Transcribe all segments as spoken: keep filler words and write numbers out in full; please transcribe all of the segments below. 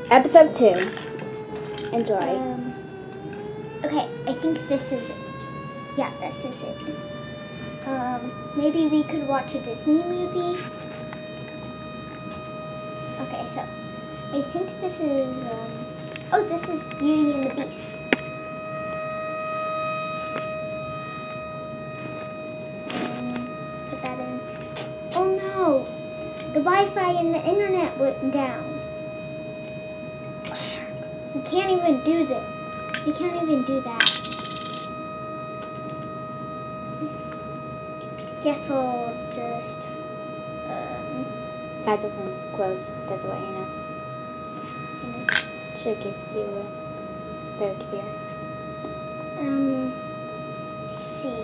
Episode two. Enjoy. Um, okay, I think this is it. Yeah, this is it. Um, maybe we could watch a Disney movie. Okay, so I think this is, um, oh, this is Beauty and the Beast. Um, put that in. Oh no, the Wi-Fi and the internet went down. We can't even do this. We can't even do that. Guess I'll just, um, That doesn't close. That's what you know. Should give you a better computer. um, let's see.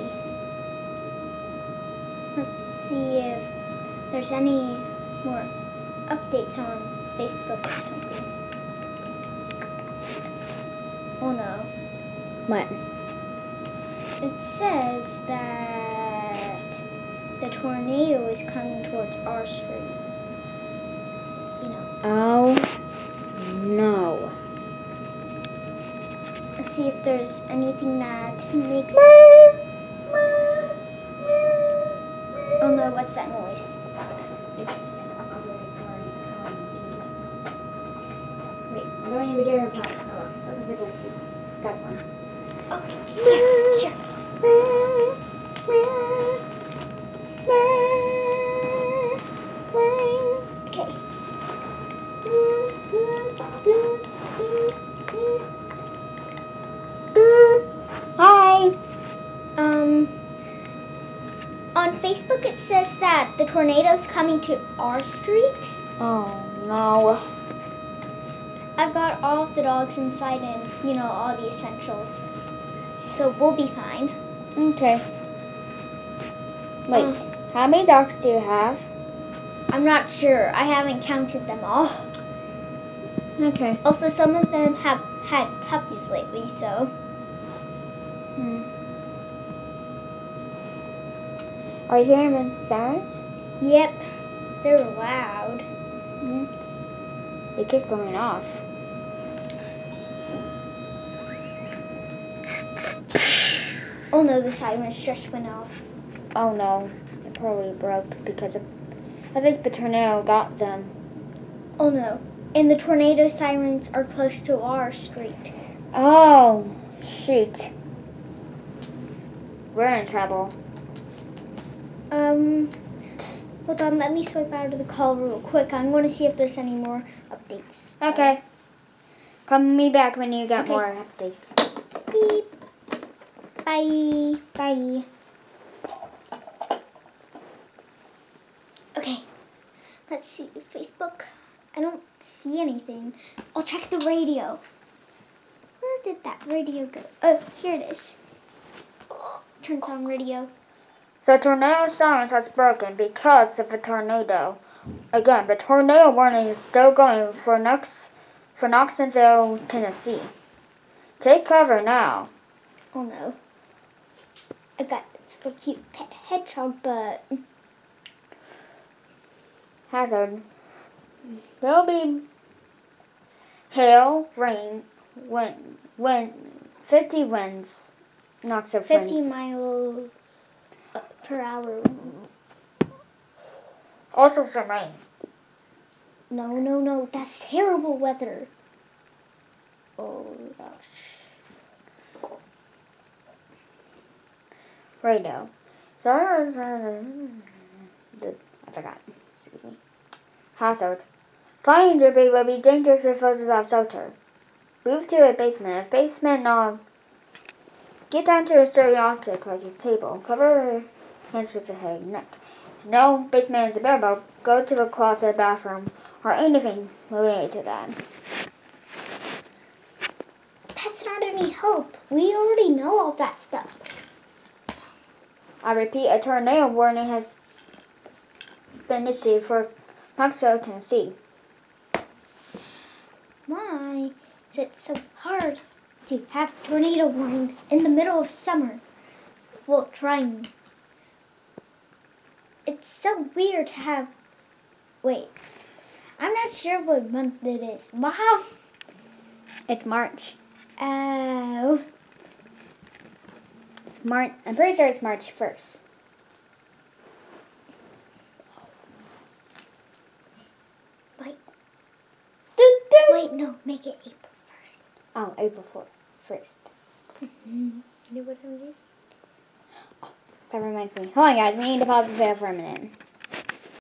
Let's see if there's any more updates on Facebook or something. Oh no. What? It says that the tornado is coming towards our street. You know. Oh no. Let's see if there's anything that makes. Oh no, what's that noise? Wait, I'm going in the gear part. Oh, that's a bit empty. That's one. Okay, sure, sure. Okay. Hi. Um, on Facebook it says that the tornado's coming to our street. Oh no. I've got all of the dogs inside and, you know, all the essentials. So we'll be fine. Okay. Wait, Um, how many dogs do you have? I'm not sure. I haven't counted them all. Okay. Also, some of them have had puppies lately, so. Hmm. Are you hearing the sirens? Yep, they're loud. Mm-hmm. They keep going off. Oh no, the sirens just went off. Oh no, it probably broke because of, I think the tornado got them. Oh no, and the tornado sirens are close to our street. Oh, shoot. We're in trouble. Um, hold on, let me swipe out of the call real quick. I'm going to see if there's any more updates. Okay. Call me back when you got Okay. more updates. Beep. Bye. Bye. Okay, let's see Facebook. I don't see anything. I'll check the radio. Where did that radio go? Oh, here it is. Oh, turns on radio. The tornado sirens has broken because of the tornado. Again, the tornado warning is still going for Knox, for Knoxville, Tennessee. Take cover now. Oh no. I got this little cute pet hedgehog, but Hazard. There'll be hail, rain, wind, wind, fifty winds, not so fifty winds. miles uh, per hour. Also some rain. No, no, no. That's terrible weather. Oh gosh. Radio. I forgot. Excuse me. Hazard. Flying debris will be dangerous if those without shelter. Move to a basement. If basement not, get down to a stereotic like a table. Cover your hands with your head and neck. If no basement is available, go to the closet, bathroom, or anything related to that. That's not any help. We already know all that stuff. I repeat, a tornado warning has been issued for Knoxville, Tennessee. Why is it so hard to have tornado warnings in the middle of summer? Well, trying. It's so weird to have. Wait. I'm not sure what month it is. Wow. It's March. Oh. It's March. I'm pretty sure it's March first. Wait. Doo, doo. Wait, no. Make it April first. Oh, April fourth. First. Mm-hmm. You know what I'm doing? That reminds me. Hold on, guys. We need to pause the video for a minute.